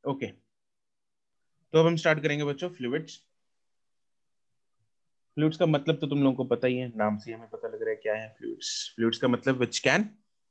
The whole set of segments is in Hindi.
ओके, तो अब हम स्टार्ट करेंगे बच्चों फ्लूइड्स। फ्लूइड्स का मतलब तो तुम लोगों को पता ही है, नाम से हमें पता लग रहा है क्या है फ्लूइड्स। फ्लूइड्स का मतलब which can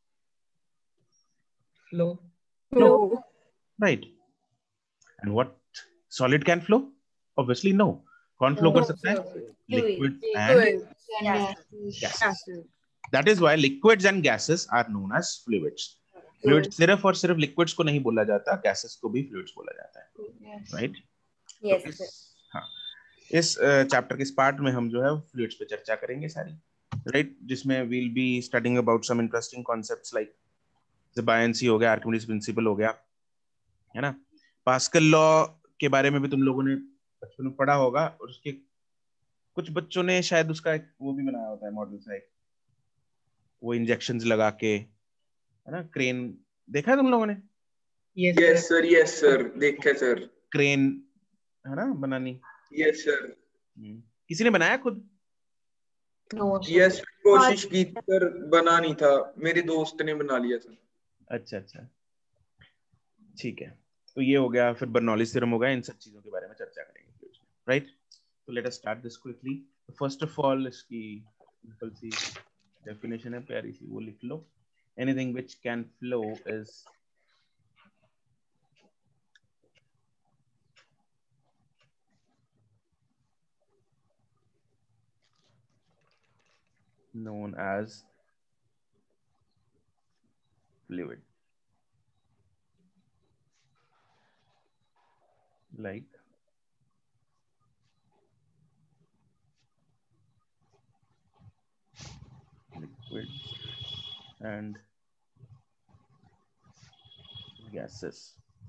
flow. Flow, right. And what solid can flow? Obviously no. कौन फ्लो कर सकता है? Liquid and gases. That is why liquids and gases are known as fluids. Fluid सिर्फ और सिर्फ लिक्विड्स को नहीं बोला जाता, गैसेस को भी फ्लूइड्स बोला जाता है, राइट? तो हाँ, इस चैप्टर के इस पार्ट में हम जो है फ्लूइड्स पे चर्चा करेंगे सारी, राइट? जिसमें we'll be studying about some interesting concepts like the buoyancy हो गया, आर्किमिडीज प्रिंसिपल हो गया, है ना? पास्कल लॉ के बारे में भी तुम लोगों ने बचपन में पढ़ा होगा, और उसके कुछ बच्चों ने शायद उसका एक वो भी बनाया होता है मॉडल सा, एक वो इंजेक्शंस लगा के, है ना? क्रेन देखा है तुम लोगों ने? यस सर, देखा सर। क्रेन, है ना, बनानी। Yes sir. किसी ने बनाया खुद? यस, कोशिश की सर, बना नहीं था, मेरे दोस्त ने बना लिया सर। अच्छा अच्छा, ठीक है। तो ये हो गया, फिर बर्नौलीज थ्योरम हो गया, इन सब चीजों के बारे में चर्चा करेंगे, राइट? तो let us start this quickly. First of all इसकी सिंपल सी डेफिनेशन है, प्यारी सी, वो लिख लो। Anything which can flow is known as fluid, like liquids and gases.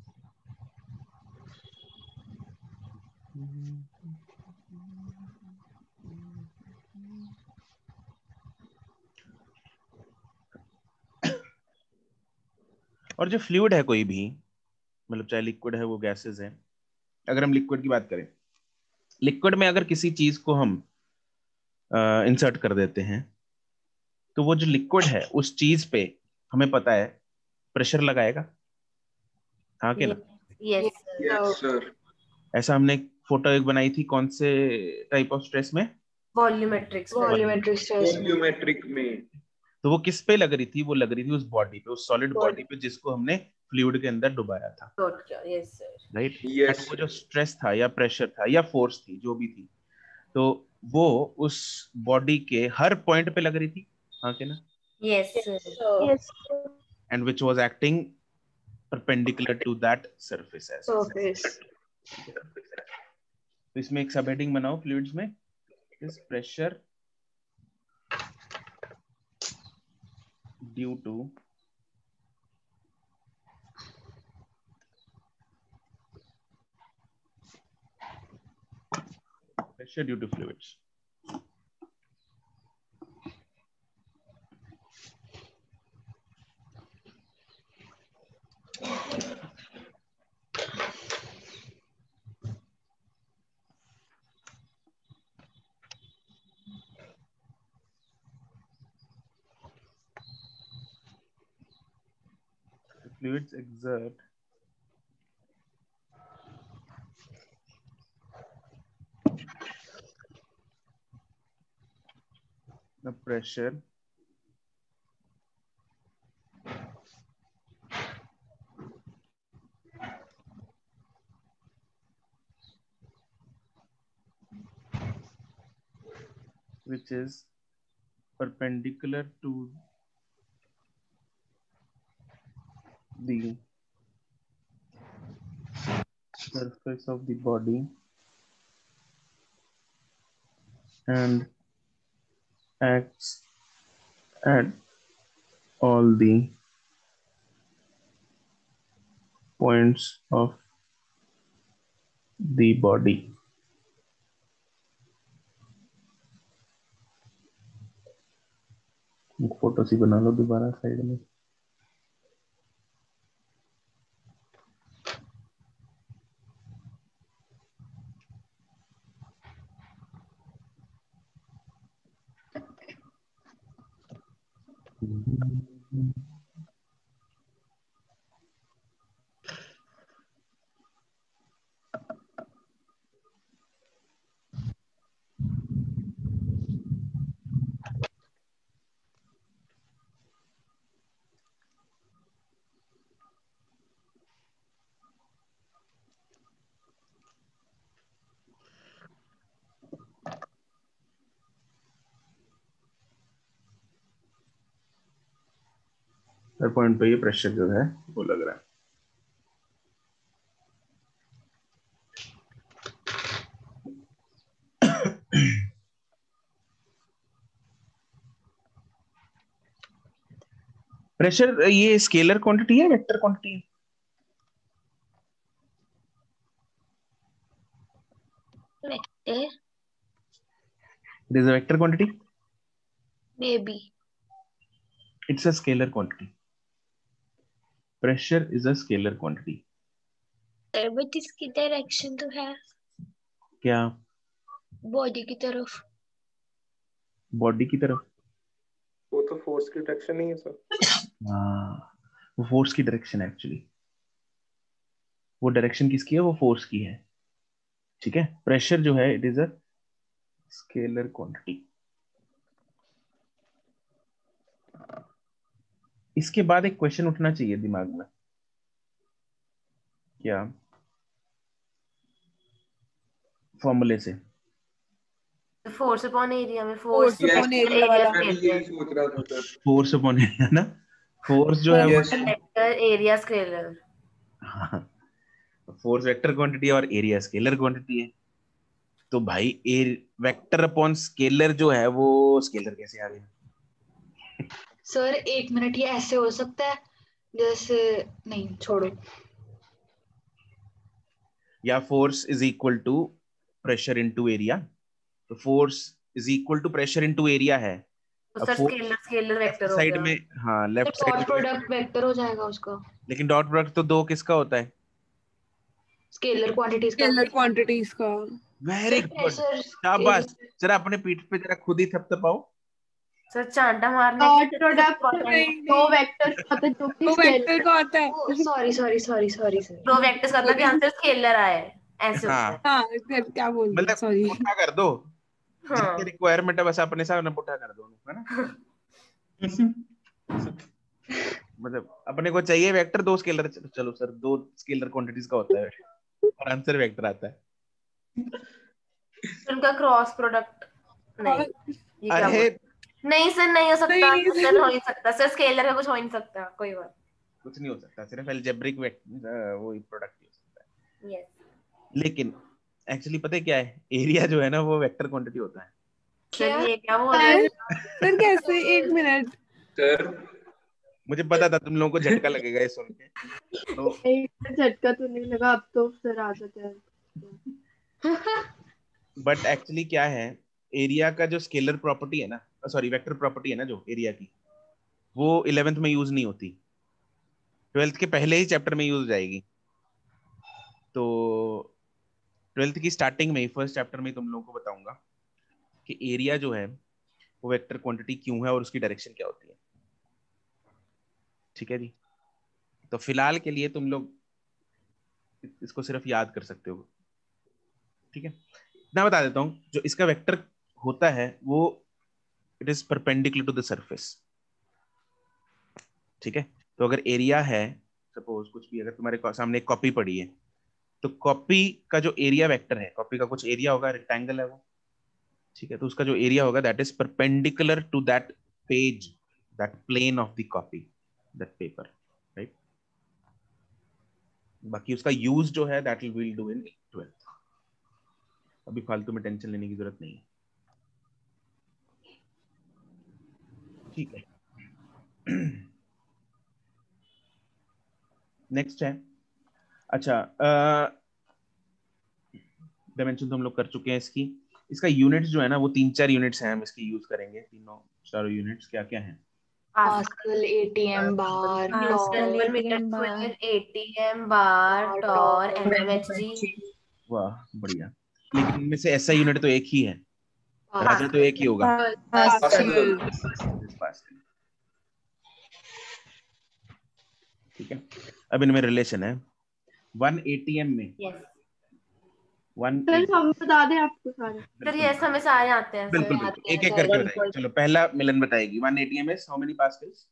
और जो फ्लूइड है कोई भी, मतलब चाहे लिक्विड है वो गैसेस है। अगर हम लिक्विड की बात करें, लिक्विड में अगर किसी चीज को हम इंसर्ट कर देते हैं, तो वो जो लिक्विड है उस चीज पे हमें पता है प्रेशर लगाएगा, हाँ कि ना? Yes sir. ऐसा हमने एक फोटो एक बनाई थी, कौन से टाइप ऑफ स्ट्रेस में? Volumetric stress. वॉल्यूमेट्रिक में। तो वो किस पे लग रही थी? वो लग रही थी उस बॉडी पे, उस सॉलिड बॉडी पे जिसको हमने फ्लूइड के अंदर डुबाया था, यस सर। राइट? यस वो जो स्ट्रेस था या प्रेशर था या फोर्स थी, जो भी थी, तो वो उस बॉडी के हर पॉइंट पे लग रही थी, हाँ कि ना? Yes sir. And which was acting perpendicular to that surface as well. तो इसमें एक सब हेडिंग बनाओ फ्लूइड्स में, इस pressure due to fluids. The fluids exert the pressure which is perpendicular to the surface of the body and acts at all the points of the body. Photo सी बना लो दोबारा साइड में। हर पॉइंट पे ये प्रेशर जो है वो लग रहा है। प्रेशर ये स्केलर क्वांटिटी है वेक्टर क्वांटिटी है? Vector. It is a vector quantity? Maybe. It's a scalar quantity. Pressure is a scalar quantity. But इसकी डायरेक्शन तो है क्या? बॉडी की तरफ। बॉडी की तरफ? वो तो फोर्स की डायरेक्शन नहीं है सर। हाँ, वो फोर्स की डायरेक्शन है एक्चुअली। वो डायरेक्शन किसकी है? वो फोर्स की है। ठीक है, प्रेशर जो है it is a scalar quantity. इसके बाद एक क्वेश्चन उठना चाहिए दिमाग में, क्या? फॉर्मूले से फोर्स अपॉन एरिया में फोर्स अपॉन एरिया मैं स्केलर भी यही सोच रहा था सर। फोर्स अपॉन एरिया ना, फोर्स जो है Yes. Vector area scalar. हाँ, फोर्स वेक्टर क्वांटिटी और एरिया स्केलर क्वांटिटी है। तो भाई वेक्टर अपॉन स्केलर जो है वो स्केलर कैसे आ गया? सर 1 मिनट, ये ऐसे हो सकता है जैसे, नहीं छोड़ो, या force is equal to pressure into area. तो force is equal to pressure into area है। तो सर स्केलर स्केलर वेक्टर हो साइड गया। में, हाँ left dot side. Product vector हो जाएगा उसका। लेकिन डॉट प्रोडक्ट तो दो किसका होता है? स्केलर क्वांटिटीज का। वेरी गुड, शाबाश। जरा अपने पीठ पे जरा खुद ही थपथपाओ। सर चांटा मारने डॉट प्रोडक्ट दो वेक्टर्स का होता है जो कि वेक्टर का होता है। Sorry sir. दो वेक्टर्स का था कि आंसर स्केलर आया है, ऐसे होता है। हाँ क्या बोल रहे मतलब सॉरी। पुट्ठा कर दो, हाँ। जिनकी रिक्वायरमेंट है बस अपने साथ में पुट्ठा कर दो, है ना? मतलब अपने को चाहिए वेक्टर, दो स्केलर, चलो सर दो स्केलर क्वांटिटीज का होता है और आंसर वेक्टर आता है। उनका क्रॉस प्रोडक्ट नहीं, ये क्या अरे नहीं सर, नहीं हो सकता सर, हो नहीं सकता सर, स्केलर का कुछ हो नहीं सकता, कोई बात कुछ नहीं हो सकता, सिर्फ अलजेब्रिक वो प्रोडक्ट ही हो सकता है। यस। लेकिन एक्चुअली पता है क्या है, एरिया जो है ना वो वेक्टर क्वांटिटी होता है। सर ये क्या बोल रहे हैं? सर कैसे? 1 मिनट सर मुझे पता था तुम लोगों को झटका लगेगा ये सुन के, तो झटका तो नहीं लगा, अब तो सर आ जाते हैं। बट एक्चुअली क्या है, एरिया का जो स्केलर प्रॉपर्टी है ना, सॉरी वेक्टर प्रॉपर्टी है ना जो एरिया की, वो 11th में यूज नहीं होती, 12th के पहले ही चैप्टर में यूज हो जाएगी। तो 12th की स्टार्टिंग में ही, फर्स्ट चैप्टर में तुम लोगों को बताऊंगा कि एरिया जो है वो वेक्टर क्वांटिटी क्यों है और उसकी डायरेक्शन क्या होती है। ठीक है जी, तो फिलहाल के लिए तुम लोग इसको सिर्फ याद कर सकते हो। ठीक है, इतना बता देता हूँ, जो इसका वेक्टर होता है वो it is perpendicular to the surface. ठीक है, तो अगर एरिया है, सपोज कुछ भी, अगर तुम्हारे सामने एक कॉपी पड़ी है, तो कॉपी का जो एरिया वेक्टर है, कॉपी का कुछ एरिया होगा, रेक्टेंगल है वो, ठीक है, तो उसका जो एरिया होगा that is perpendicular to that page, that plane of the copy, that paper, right. बाकी उसका यूज जो है that will do in 12th। अभी फालतू में टेंशन लेने की जरूरत नहीं है। ठीक है, नेक्स्ट है, अच्छा डायमेंशन तो हम लोग कर चुके हैं इसकी। इसका यूनिट्स जो है ना वो 3-4 यूनिट्स हैं, हम इसकी यूज करेंगे। तीनों चारों यूनिट्स क्या क्या हैं? Pascal, ATM, bar, newton metre square, ATM, bar, torr, mmHg. वाह बढ़िया, लेकिन इनमें से ऐसा यूनिट तो एक ही है, राजा तो एक ही होगा, पास्कल। पास्कल। ठीक है, अब इनमें रिलेशन है 1 एटीएम में। यस 1 सर हम बता दें आपको सारे? सर, ये हमें सारे आते हैं बिल्कुल सर। बिल्कुल, एक एक करके बताइए। चलो पहला मिलन बताएगी। 1 ATM is how many pascals?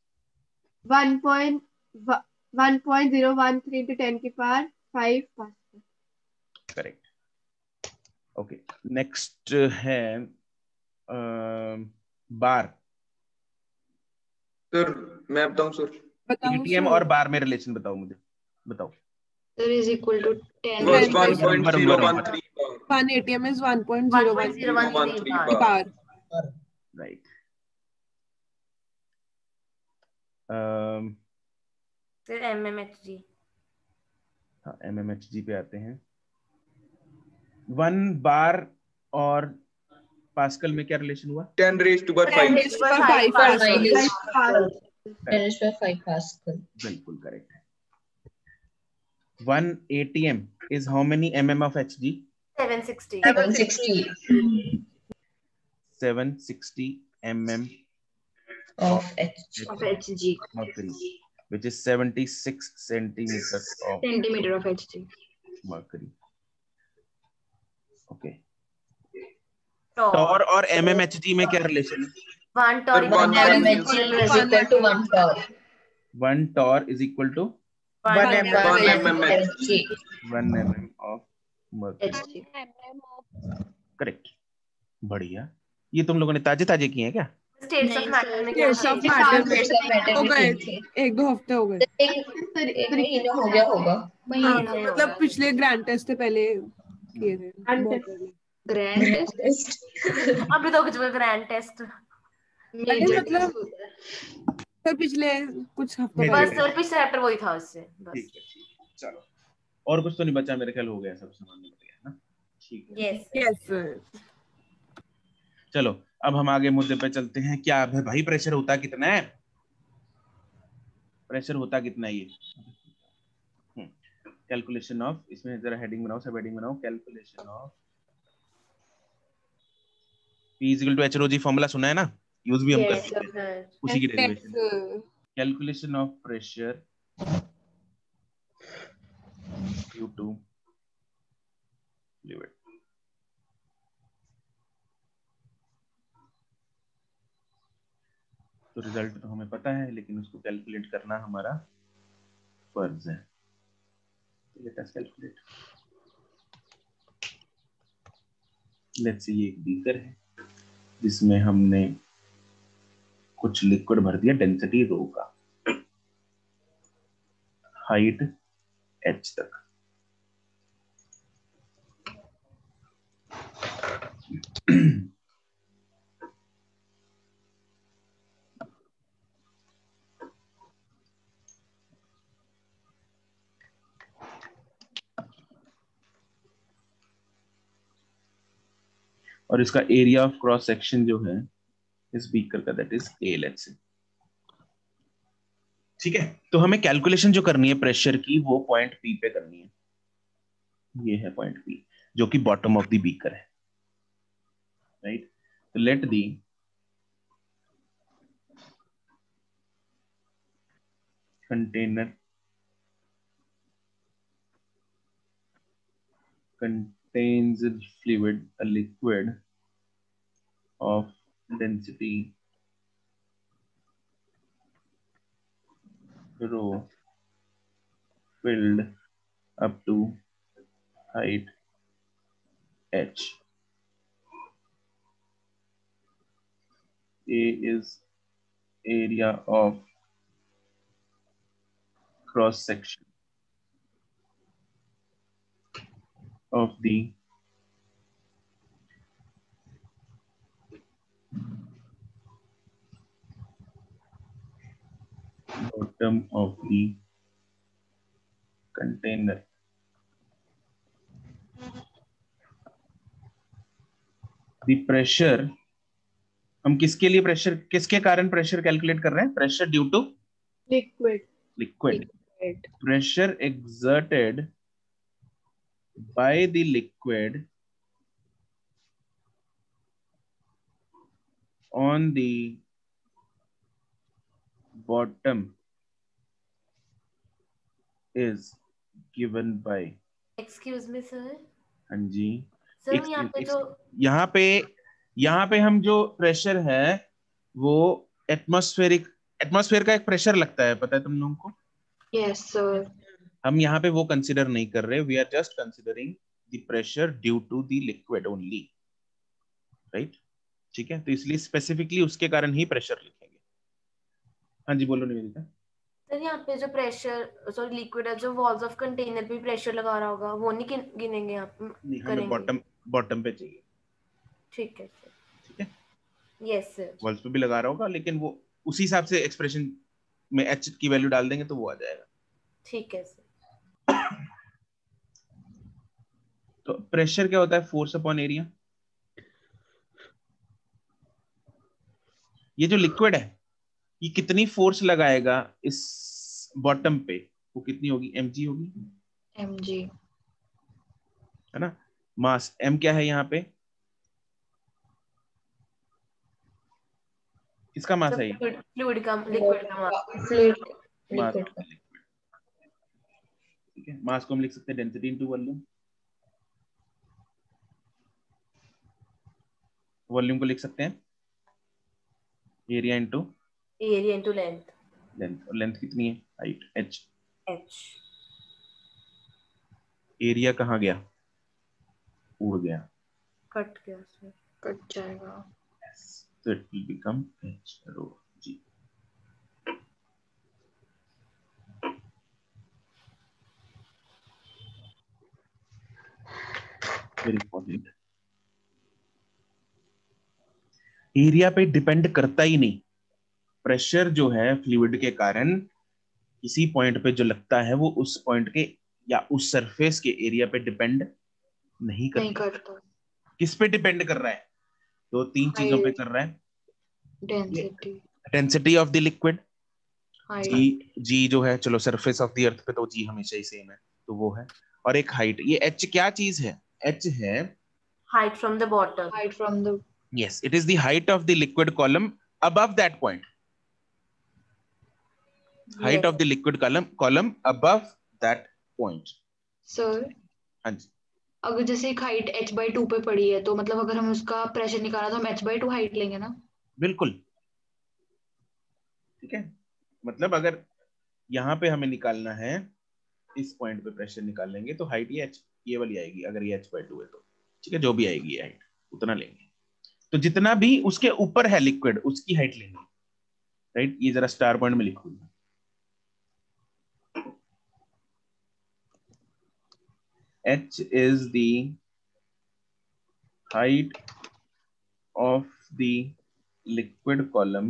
1.013 into 10 की power 5 pascal. Correct. Okay, next है बार। सर मैं बताऊं सर? ATM और बार में रिलेशन बताओ मुझे, बताओ। Sir is equal to 10 Was by 1.013 bar. 1 ATM is 1.013 bar. Right. फिर MMHG। हाँ, MMHG पे आते हैं। 1 बार और पास्कल में क्या रिलेशन हुआ? 10 raised to power 5. 10 raised to power 5 Pascal. 10 raised to power 5 Pascal. बिल्कुल करेक्ट है। 1 ATM is how many mm of Hg? 760। 760 mm of Hg. mercury, which is 76 centimeters of centimeter of Hg. mercury. Okay. Torr और MMHG में क्या रिलेशन है? 1 torr 1 MMHg is equal to 1 torr. 1 torr is equal to 1 mmHg. 1 mm of mercury. Hg. Correct. बढ़िया। ये तुम लोगों ने ताजे ताजे किए हैं क्या? स्टेट्स ऑफ नहीं, मैटर में States of क्या matter States of matter हो में गए, ठीक थे। 1-2 हफ्ते हो गए। एक महीना हो गया होगा। हाँ, मतलब पिछले ग्रैंड टेस्ट से पहले किए थे। Grand test. अभी तो कुछ ग्रैंड टेस्ट अरे मतलब सर पिछले कुछ हफ्तों बस पहले। बस सर पिछले चैप्टर वही था उससे बस। ठीक है, चलो। और कुछ तो नहीं बचा, मेरे ख्याल हो गया, सब सामान निकल गया ना। ठीक है। Yes yes sir. चलो अब हम आगे मुद्दे पे चलते हैं। क्या है भाई, प्रेशर होता कितना है? प्रेशर होता कितना है ये? कैलकुलेशन ऑफ, इसमें जरा हेडिंग बनाओ, सब हेडिंग बनाओ। Calculation of P equal to H rho G formula सुना है ना, यूज भी हम कर सकते हैं, उसी की derivation. Calculation of pressure due to fluid. तो रिजल्ट तो हमें पता है, लेकिन उसको कैलकुलेट करना हमारा फर्ज है। Let us calculate. Let's say ये एक बीकर है जिसमें हमने कुछ लिक्विड भर दिया, डेंसिटी रो का, हाइट h तक। और इसका एरिया ऑफ क्रॉस सेक्शन जो है इस बीकर का, that is A, let's say. ठीक है, तो हमें कैलकुलेशन जो करनी है प्रेशर की, वो पॉइंट P पे करनी है। ये है पॉइंट P, जो कि बॉटम ऑफ द बीकर है, राइट। तो let the container contains a fluid, a liquid of density rho filled up to height h. A is area of cross section of the bottom of the container. The pressure, हम किसके लिए प्रेशर, किसके कारण प्रेशर कैलकुलेट कर रहे हैं? Pressure due to liquid. Pressure exerted by the liquid on the bottom is given by, excuse me sir. हाँ जी सर यहाँ पे जो यहाँ पे हम जो प्रेशर है वो एटमॉस्फेयर का एक प्रेशर लगता है, पता है तुम लोगों को? Yes sir. हम यहाँ पे वो कंसिडर नहीं कर रहे, we are just considering the pressure due to the liquid only, right. ठीक है, तो इसलिए स्पेसिफिकली उसके कारण ही प्रेशर लिखेंगे। हाँ जी बोलो निवेदिता। सर यहाँ पे जो प्रेशर सॉरी लिक्विड है जो वॉल्स ऑफ कंटेनर पे प्रेशर लगा रहा होगा वो नहीं गिनेंगे यहाँ पे नहीं, हमें बॉटम पे चाहिए। ठीक है सर। ठीक है, यस सर। वॉल्स पे भी लगा रहा होगा, लेकिन वो उसी हिसाब से एक्सप्रेशन में एच की वैल्यू डाल देंगे तो वो आ जाएगा। ठीक है सर। तो प्रेशर क्या होता है? Force upon area. ये जो लिक्विड है ये कितनी फोर्स लगाएगा इस बॉटम पे, वो कितनी होगी? mg होगी, mg है ना। मास m क्या है यहाँ पे? किसका मास है ये? फ्लूइड का, लिक्विड का mass. Mass of the liquid. ठीक है, मास को हम लिख सकते हैं डेंसिटी इनटू वॉल्यूम। वॉल्यूम को लिख सकते हैं एरिया इनटू लेंथ। और लेंथ कितनी है? Height h। एरिया कहाँ गया? उड़ गया, कट गया सर। कट जाएगा। so it will become h rho g। Very important. Area पे डिपेंड करता ही नहीं। प्रेशर जो है फ्लूइड के कारण किसी पॉइंट पे जो लगता है वो उस पॉइंट के या उस सरफेस के एरिया पे डिपेंड नहीं करता। किस पे डिपेंड कर रहा है? तो तीन चीजों पे कर रहा है। Density of the liquid, g जो है, चलो सरफेस ऑफ द अर्थ पे तो जी हमेशा ही सेम है तो वो है, और एक हाइट। ये एच क्या चीज है? एच है height from the bottom. Height from the yes, it is the height of the liquid column above that point। height of the liquid column above that point। Sir हाँ जी। अगर जैसे एक हाइट h/2 पे पड़ी है तो मतलब अगर हमें उसका प्रेशर निकालना तो हम h/2 हाइट लेंगे ना? बिल्कुल, ठीक है। मतलब अगर यहाँ पे हमें निकालना है, इस पॉइंट पे प्रेशर निकाल लेंगे तो हाइट ये वाली आएगी। अगर ये h/2 है तो ठीक है, जो भी आएगी ये हाइट उतना लेंगे। तो जितना भी उसके ऊपर है लिक्विड उसकी हाइट लेंगे, राइट। ये जरा स्टार पॉइंट में लिखो। h is the height of the liquid column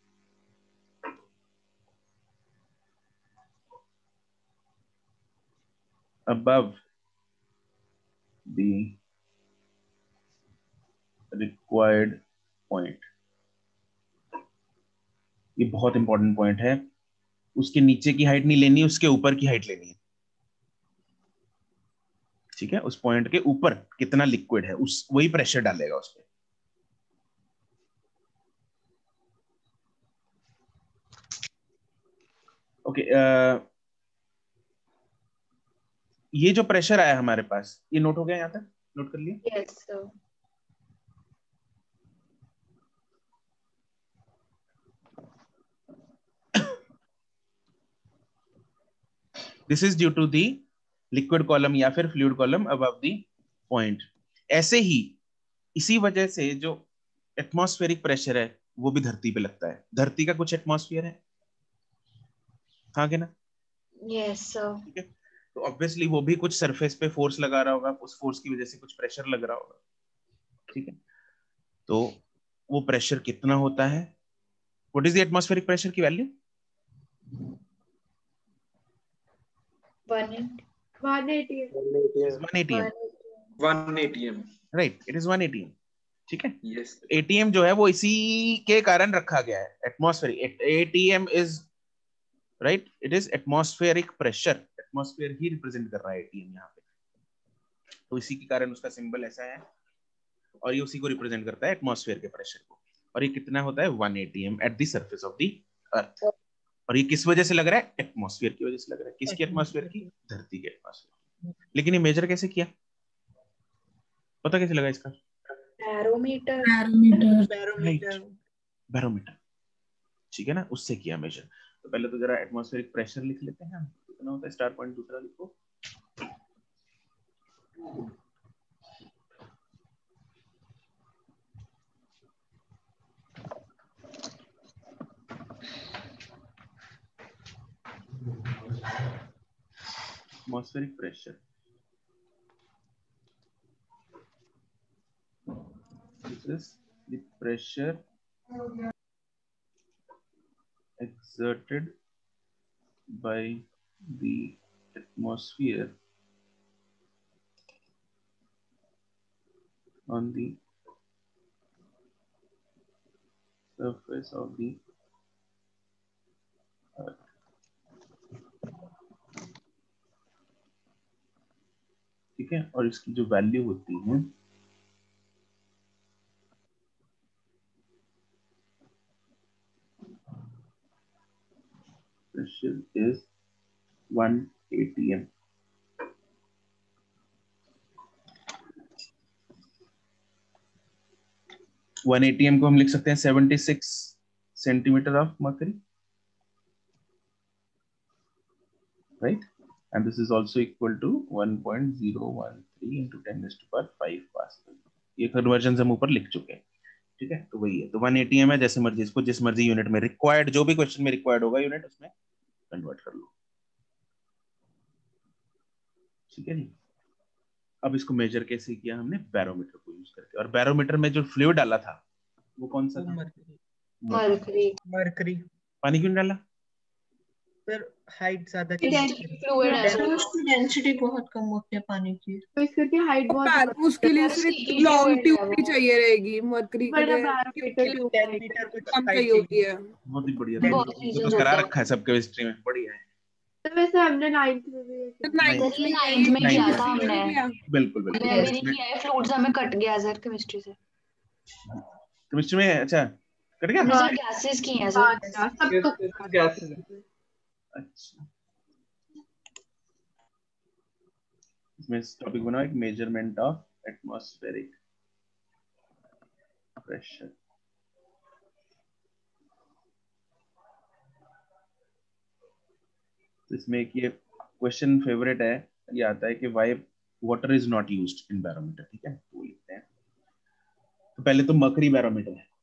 above the required point। ये बहुत इंपॉर्टेंट पॉइंट है। उसके नीचे की हाइट नहीं लेनी, उसके ऊपर की हाइट लेनी है। ठीक है, उस पॉइंट के ऊपर कितना लिक्विड है उस वही प्रेशर डालेगा उस पे। ओके, ये जो प्रेशर आया हमारे पास ये नोट हो गया? यहाँ तक नोट कर लिया? Yes sir. This is due to the liquid column या फिर fluid column above the point. ऐसे ही इसी वजह से जो एटमॉस्फेरिक प्रेशर है वो भी धरती पे लगता है। धरती का कुछ एटमॉस्फेयर है, हाँ के ना? Yes sir. ठीक है, तो ऑब्वियसली वो भी कुछ सरफेस पे फोर्स लगा रहा होगा, उस फोर्स की वजह से कुछ प्रेशर लग रहा होगा। ठीक है, तो वो प्रेशर कितना होता है? What is the atmospheric pressure की value? 180 1 right, it is 1 atm। ठीक है, यस। एटीएम जो है वो इसी के कारण रखा गया है। Atmospheric atm is right, it is atmospheric pressure. Atmosphere ही रिप्रेजेंट कर रहा है एटीएम यहाँ पे, तो इसी के कारण उसका सिंबल ऐसा है और ये उसी को रिप्रेजेंट करता है, एटमॉस्फेयर के प्रेशर को। और ये कितना होता है? 1 atm at the surface of the earth. और ये किस वजह से लग रहा है? एटमॉस्फेयर की वजह से लग रहा है। किसकी एटमॉस्फेयर की? धरती के एटमॉस्फेयर। लेकिन ये मेजर कैसे किया? पता कैसे लगा इसका? बैरोमीटर। बैरोमीटर, ठीक है ना, उससे किया मेजर। तो पहले तो जरा एटमॉस्फेरिक प्रेशर लिख लेते हैं। कितना होता है? स्टार पॉइंट दूसरा लिखो। atmospheric pressure. This is the pressure exerted by the atmosphere on the surface of the earth. ठीक है, और इसकी जो वैल्यू होती है pressure is 1 atm. One atm को हम लिख सकते हैं 76 centimetre of mercury, right, and this is also equal to 1.013 into 10⁵ pascal. ये कन्वर्जन हम ऊपर लिख चुके हैं, ठीक है. तो वही है, तो 1 एटीएम है, जैसे मर्जी इसको जिस मर्जी यूनिट में रिक्वायर्ड, जो भी क्वेश्चन में रिक्वायर्ड होगा यूनिट, उसमें कन्वर्ट कर लो, ठीक है जी. अब इसको मेजर कैसे किया हमने? बैरोमीटर को यूज करके. और बैरोमीटर में जो फ्लूइड डाला था वो कौन सा था? मरकरी. पानी क्यों डाला? सर हाइट ज्यादा फ्लूइड है सर, डेंसिटी बहुत कम होती है पानी की, तो इसकी हाइट बहुत उसके लिए सिर्फ लॉन्ग ट्यूब ही चाहिए रहेगी. मरकरी के बड़ा लिए बैरोमीटर ट्यूब कम चाहिए होती है. बहुत ही बढ़िया, बहुत तो reasons करा होते हैं. रखा है सब केमिस्ट्री में, बढ़िया है. तो वैसे हमने 9th में भी ऐसे नाइन्थ में नाइन्थ में किया था हमने. बिल्कुल बिल्कुल. मैं भी नहीं किया है, फ्लूइड्स हमें कट गया सर केमिस्ट्री से. केमिस्ट्री में अच्छा कट गया. सर गैसेस की हैं सर. अच्छा सब तो गैसेस. अच्छा, इसमें टॉपिक बनाओ एक मेजरमेंट ऑफ एटमॉस्फेरिक प्रेशर. इसमें एक ये क्वेश्चन फेवरेट है, ये आता है कि why water is not used in barometer, ठीक है, वो लिखते हैं. तो पहले तो मर्करी बैरोमीटर है,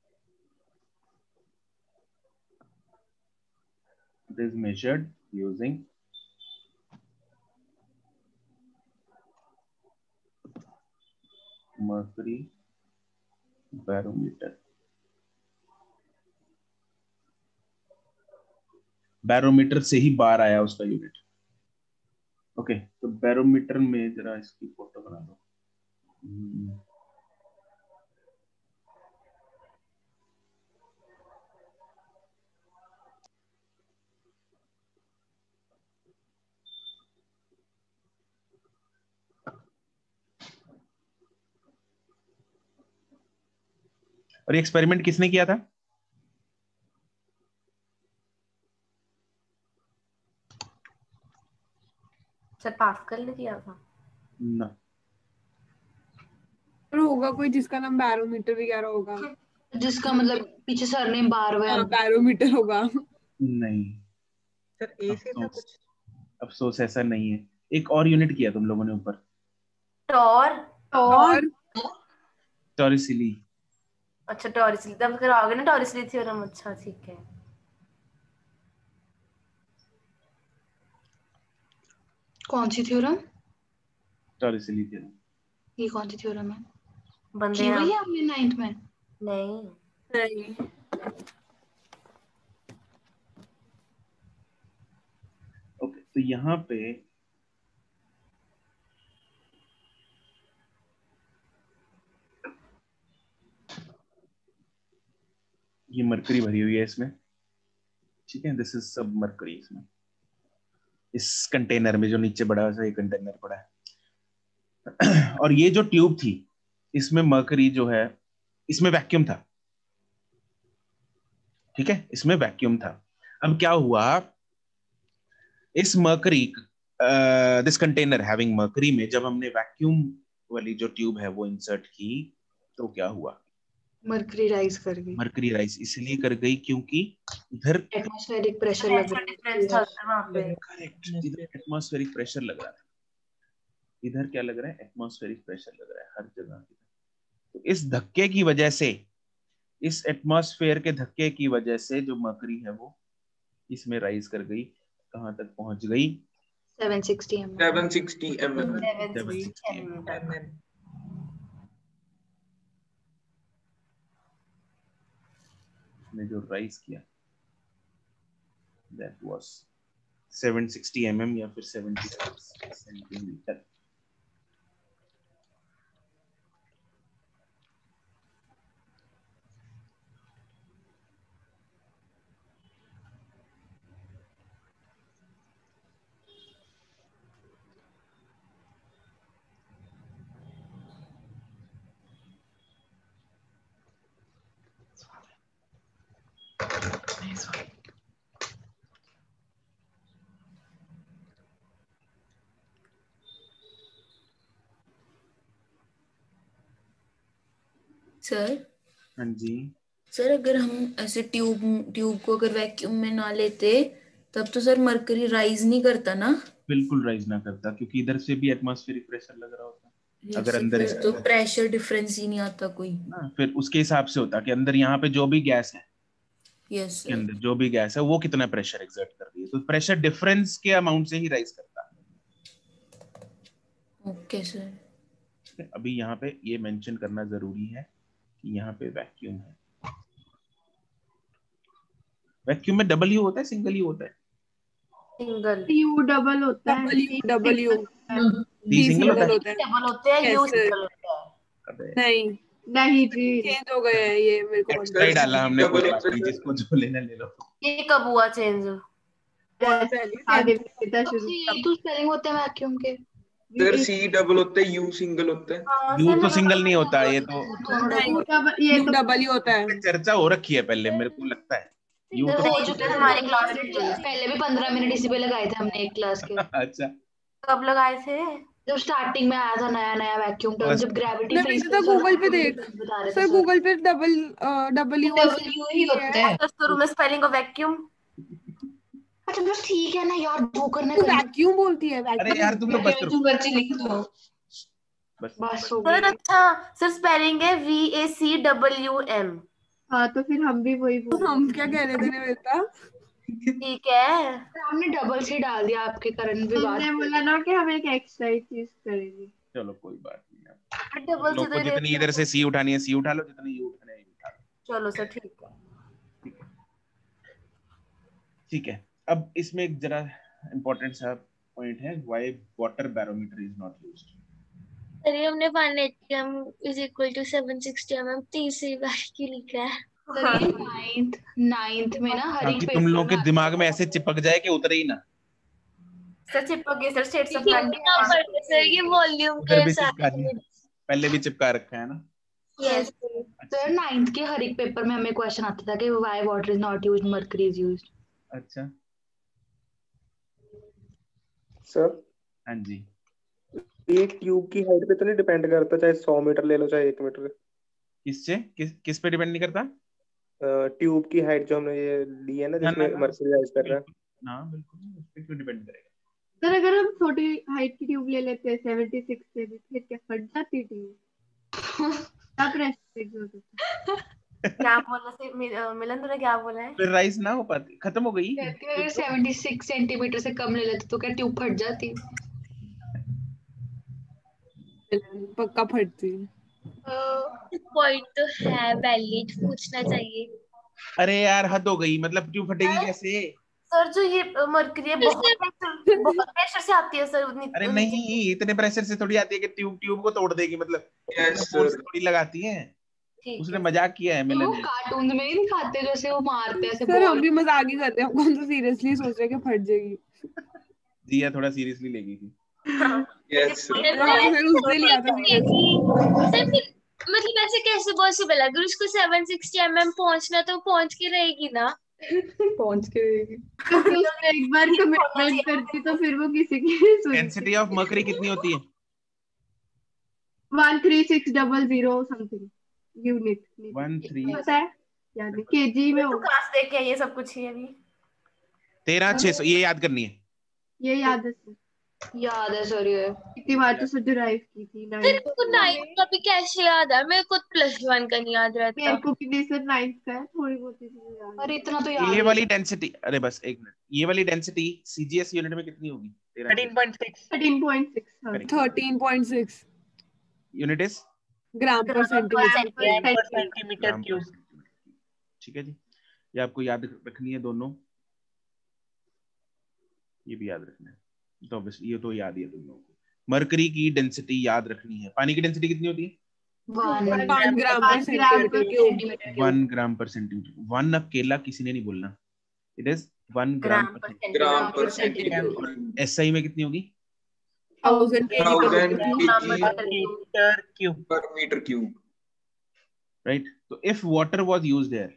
it is measured using mercury barometer. Barometer से ही बार आया उसका यूनिट. ओके, तो बैरोमीटर में जरा इसकी फोटो बना दो. और ये एक्सपेरिमेंट किसने किया था? सर पास्कल ने किया था ना, होगा कोई जिसका नाम बैरोमीटर वगैरह होगा, जिसका मतलब पीछे सरनेम बार है. बैरोमीटर होगा. नहीं सर ए से था कुछ. अफसोस ऐसा नहीं है. एक और यूनिट किया तुम लोगों ने ऊपर, और टॉरिसिली. अच्छा टॉरिसली, तब कराओगे ना टॉरिसली थ्योरम. अच्छा ठीक है. कौन सी थ्योरम? टॉरिसिली थ्योरम. ये कौन सी थ्योरम है? बंदे की हुई है हमने 9th में? नहीं. ओके, तो यहाँ पे ये मरकरी भरी हुई है इसमें, ठीक है. दिस इज सब मरकरी इसमें, इस कंटेनर में जो नीचे बड़ा सा ये कंटेनर पड़ा है. और ये जो ट्यूब थी इसमें मरकरी जो है, इसमें वैक्यूम था, ठीक है, इसमें वैक्यूम था. अब क्या हुआ, इस mercury this container having mercury में जब हमने वैक्यूम वाली जो ट्यूब है वो इंसर्ट की, तो क्या हुआ? मर्करी राइज कर गई. मर्करी राइज इसलिए कर गई क्योंकि इधर एटमॉस्फेरिक प्रेशर लग रहा है. करेक्ट, इधर एटमॉस्फेरिक प्रेशर लग रहा है. इधर क्या लग रहा है? एटमॉस्फेरिक प्रेशर लग रहा है हर जगह. तो इस धक्के की वजह से, इस एटमॉस्फेयर के धक्के की वजह से जो मर्करी है वो इसमें राइज कर गई. कहां तक पहुंच गई? 760 mm. 760 mm. 760 mm. ने जो राइज किया that was 760 mm या फिर 76 सेंटीमीटर। सर हाँ जी सर, अगर हम ऐसे ट्यूब को अगर वैक्यूम में ना लेते तब तो सर मरकरी राइज नहीं करता ना? बिल्कुल राइज ना करता, क्योंकि इधर से भी एटमॉस्फेरिक प्रेशर लग रहा होता है। अगर अंदर फिर तो प्रेशर डिफरेंस ही नहीं आता कोई ना, फिर उसके हिसाब से होता कि अंदर यहाँ पे जो भी गैस है, यस के अंदर जो भी गैस है वो कितना प्रेशर एक्सर्ट कर रही है, तो प्रेशर डिफरेंस के अमाउंट से ही राइज करता है। Okay sir. अभी यहाँ पे ये मेंशन करना जरूरी है कि यहाँ पे वैक्यूम है। वैक्यूम में डबल यू होता है, सिंगल यू होता है? सिंगल। यू डबल होता है, डब्ल्यू डी सिंगल होता है? डबल होते हैं, यू सिंगल होता है। अबे नहीं नहीं जी, चेंज हो गए हैं ये, मेरे को एक्स्ट्रा ही डाला हमने, कोई बात नहीं, जिसको जो लेना ले लो। ये कब हुआ चेंज? आगे बेटा शुरू। ये तो स्पेलिंग होते हैं वैक्यूम के। सर सी डबल होता है, यू सिंगल होता है। यू तो सिंगल नहीं होता, ये तो ये यू तो डबल ही होता है। चर्चा हो रखी है पहले, मेरे को लगता है यू तो हो चुके हमारी क्लास में। पहले भी 15 मिनट इसी पे लगाए थे हमने एक क्लास के। अच्छा कब लगाए थे? जब स्टार्टिंग में आया था नया वैक्यूम टर्म, जब ग्रेविटी नहीं, गूगल पे देख सर, गूगल पे डब्ल्यू ही होता है। शुरू में स्पेलिंग ऑफ वैक्यूम। अच्छा बस ठीक है ना यार, वो करने तू का वैक्यूम बोलती है। अरे यार तुम तो बस करो, तू बच्ची लिख दो। बस हो सर गई। अच्छा सर, स्पेलिंग है VACWM। हाँ तो फिर हम भी वही बोल रहे हम क्या कह रहे थे बेटा? ठीक है। हमने डबल सी डाल दिया आपके कारण विवाद। हमने बोला ना कि हम एक एक्स्ट्रा ही चीज करेंगे। चलो कोई बात नहीं। डबल लोग को जितनी इधर से सी उठानी है सी उठा लो, जितनी यू उठानी है उठा लो। चलो सर ठीक है। ठीक है, अब इसमें एक जरा इंपॉर्टेंट सा पॉइंट है, why water barometer is not used. अरे हमने 1 atm is equal to 760 mm तीसरी बार की लिखा है। नाइन्थ में ना हर एक ताकि तुम लोगों के दिमाग में ऐसे चिपक जाए कि उतरे ही ना। सर चिपक गए सर, स्टेट्स ऑफ सर ये वॉल्यूम उधर के भी साथ। चिपका दिया, पहले भी चिपका रखा है ना। यस सर नाइन्थ के हर एक पेपर में हमें क्वेश्चन आता था कि why water is not used, mercury is used. अच्छा सर हाँ जी, एक ट्यूब की हाइट पे तो नहीं डिपेंड करता, चाहे 100 मीटर ले लो चाहे 1 मीटर। किससे किस पे डिपेंड नहीं करता? ट्यूब की हाइट जो हमने ये ली है ना, जिसमें मर्करी राइज कर रहा है। ना बिल्कुल नहीं, उस पे क्यों डिपेंड करेगा? सर अगर हम छोटी हाइट की ट्यूब ले लेते हैं 76 से भी, फिर क्या फट जाती ट्यूब? क्या प्रेशर एग्जर्ट होता है? क्या बोला से मिलन, तूने क्या बोला है? फिर राइज ना हो पाती, खत्म हो गई। अगर 76 सेंटीमीटर से कम ले लेते तो क्या ट्यूब फट जाती? पक्का फटती। पॉइंट तो है वैलिड, पूछना चाहिए। अरे यार हद हो गई, मतलब ट्यूब फटेगी कैसे? सर जो ये मरकरी है बहुत प्रेशर से आती है सर। अरे नहीं, इतने प्रेशर से थोड़ी आती है कि ट्यूब को तोड़ देगी, मतलब थोड़ी लगाती है। उसने मजाक किया है मिलन ने। कार्टून में नहीं दिखाते जैसे वो मारते हैं ऐसे। सर हम भी मजाक ही करते हैं, कौन सा सीरियसली सोच रहे हैं कि फट जाएगी। जिया थोड़ा सीरियसली लेगी थी। यस फिर उसने लिया था सर मतलब ऐसे कैसे पॉसिबल है? अगर उसको 760 mm पहुंचना तो पहुंच के रहेगी ना। पहुंच के रहेगी। तो फिर उसने एक बार कमिटमेंट करती तो फिर वो किसी की डेंसिटी ऑफ मर्करी कितनी होती है? 13600 समथिंग यूनिट। 13 पता है याद नहीं, केजी में तो क्लास देख के ये सब कुछ ही अभी 13600, ये याद करनी है। ये याद है सर। याद है सर ये। इतनी बार तो सर डिराइव की थी मेरे 9th को 9th का भी कैसे याद है, मेरे को +1 का नहीं याद रहता। मेरे को भी नहीं सर 9th का है, थोड़ी बहुत चीजें याद है। अरे इतना तो याद ये वाली डेंसिटी, अरे बस एक मिनट, ये वाली डेंसिटी सीजीएस यूनिट में कितनी होगी? 13.6 13.6 13.6 यूनिट इज ग्राम पर सेंटीमीटर। ग्राम पर सेंटीमीटर क्यूब। ठीक है जी, ये आपको याद रखनी है दोनों, ये भी याद रखना है। तो ऑब्वियसली ये तो याद ही है तुम लोगों को। मरकरी की डेंसिटी याद रखनी है। पानी की डेंसिटी कितनी होती है? 1 ग्राम पर सेंटीमीटर क्यूब। 1 ग्राम पर सेंटीमीटर। 1 अकेला किसी ने नहीं बोलना, इट इज 1 ग्राम पर सेंटीमीटर। और एसआई में कितनी होगी? 1000 पर मीटर क्यूब। राइट। तो if water was used here,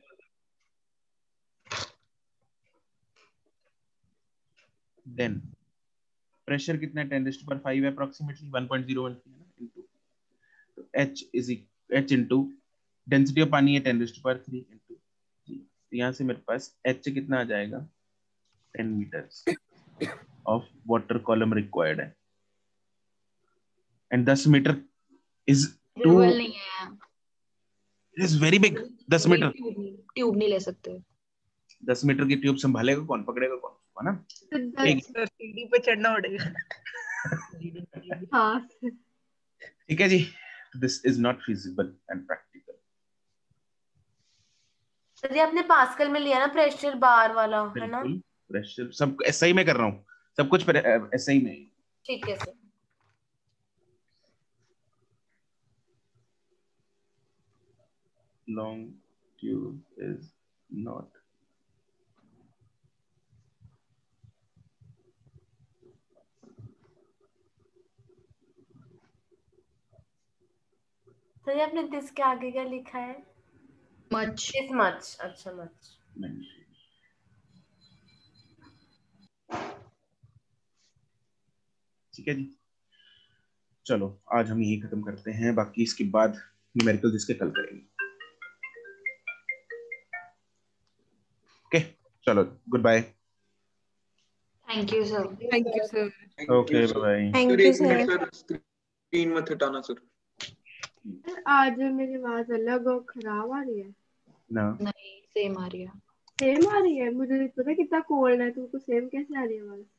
then pressure कितना? 10⁵ अप्रोक्सीमेटली 1.01 इनटू, तो H इनटू डेंसिटी ऑफ पानी है 10⁵ इनटू जी। तो यहाँ से मेरे पास H कितना आ जाएगा? 10 metres of water column required है, एंड 10 मीटर इज टू, नहीं है, it is very big. 10 metre tube नहीं ले सकते। 10 मीटर की ट्यूब संभालेगा कौन, पकड़ेगा कौन, है ना? सीढ़ी पे चढ़ना पड़ेगा। हाँ ठीक है जी, this is not feasible and practical. Sir ये आपने पास्कल में लिया ना प्रेशर बार वाला, है ना? बिल्कुल, प्रेशर सब एसआई में कर रहा हूँ, सब कुछ एसआई में। ठीक है sir. Long tube is not sir ये आपने दिस के आगे क्या लिखा है? मच। This much. अच्छा मच। ठीक है जी, चलो आज हम यही खत्म करते हैं, बाकी इसके बाद न्यूमेरिकल जिसके कल करेंगे। ओके चलो, good bye. Thank you sir. Thank you sir. Okay bye. Sir एक मिनट सर, स्क्रीन मत हटाना सर। आज मेरी आवाज अलग और खराब आ रही है। ना नहीं, सेम आ रही है। सेम आ रही है? मुझे पता कितना कोल्ड है, तुमको सेम कैसे आ रही है आवाज?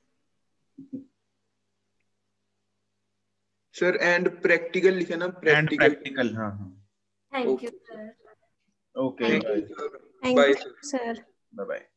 सर एंड प्रैक्टिकल लिखे ना, प्रैक्टिकल। हाँ हाँ। Thank you sir. Okay bye sir. Bye bye.